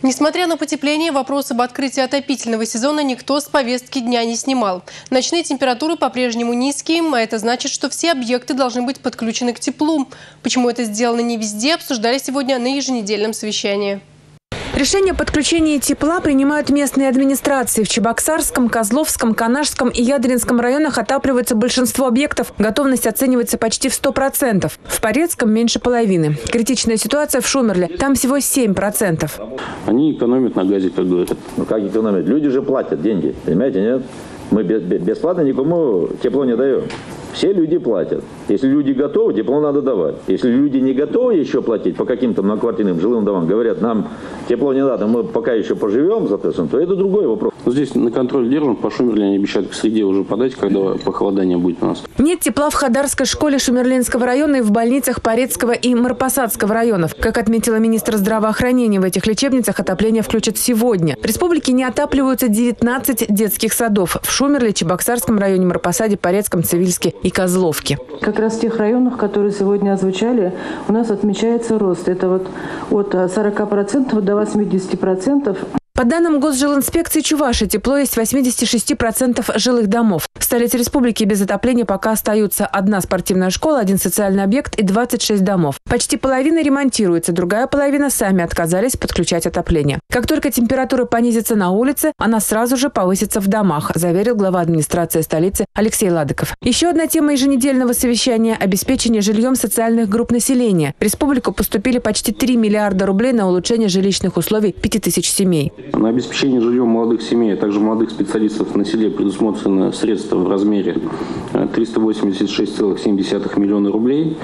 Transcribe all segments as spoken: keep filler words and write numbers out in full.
Несмотря на потепление, вопрос об открытии отопительного сезона никто с повестки дня не снимал. Ночные температуры по-прежнему низкие, а это значит, что все объекты должны быть подключены к теплу. Почему это сделано не везде, обсуждали сегодня на еженедельном совещании. Решение о подключении тепла принимают местные администрации. В Чебоксарском, Козловском, Канашском и Ядринском районах отапливается большинство объектов. Готовность оценивается почти в сто процентов. В Порецком меньше половины. Критичная ситуация в Шумерле. Там всего семь процентов. Они экономят на газе, как говорят. Ну как экономят? Люди же платят деньги. Понимаете, нет? Мы бесплатно никому тепло не даем. Все люди платят. Если люди готовы, тепло надо давать. Если люди не готовы еще платить по каким-то многоквартирным жилым домам, говорят, нам тепло не надо, мы пока еще поживем, соответственно, то это другой вопрос. Здесь на контроль держим, по Шумерле они обещают к среде уже подать, когда похолодание будет у нас. Нет тепла в Хадарской школе Шумерлинского района и в больницах Порецкого и Марпасадского районов. Как отметила министр здравоохранения, в этих лечебницах отопление включат сегодня. В республике не отапливаются девятнадцать детских садов. В Шумерле, Чебоксарском районе, Марпасаде, Порецком, Цивильске и Козловке. Как раз в тех районах, которые сегодня озвучали, у нас отмечается рост. Это вот от сорока процентов до восьмидесяти процентов. По данным Госжилинспекции Чувашии, тепло есть в восьмидесяти шести процентах жилых домов. В столице республики без отопления пока остаются одна спортивная школа, один социальный объект и двадцать шесть домов. Почти половина ремонтируется, другая половина сами отказались подключать отопление. Как только температура понизится на улице, она сразу же повысится в домах, заверил глава администрации столицы Алексей Ладыков. Еще одна тема еженедельного совещания – обеспечение жильем социальных групп населения. В республику поступили почти три миллиарда рублей на улучшение жилищных условий пяти тысяч семей. На обеспечение жильем молодых семей, а также молодых специалистов на селе предусмотрено средства в размере триста восемьдесят шесть целых семь десятых миллиона рублей,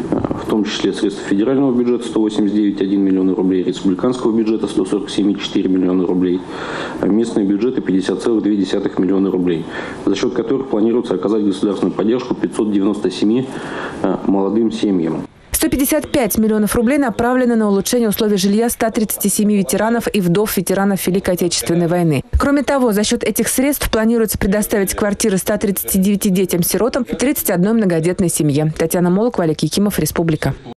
в том числе средства федерального бюджета сто восемьдесят девять целых один миллион рублей, республиканского бюджета сто сорок семь целых четыре миллиона рублей, местные бюджеты пятьдесят целых две десятых миллиона рублей, за счет которых планируется оказать государственную поддержку пятьсот девяноста семи молодым семьям. сто пятьдесят пять миллионов рублей направлены на улучшение условий жилья ста тридцати семи ветеранов и вдов ветеранов Великой Отечественной войны. Кроме того, за счет этих средств планируется предоставить квартиры ста тридцати девяти детям-сиротам и тридцати одной многодетной семье. Татьяна Молокова, Олег Якимов, Республика.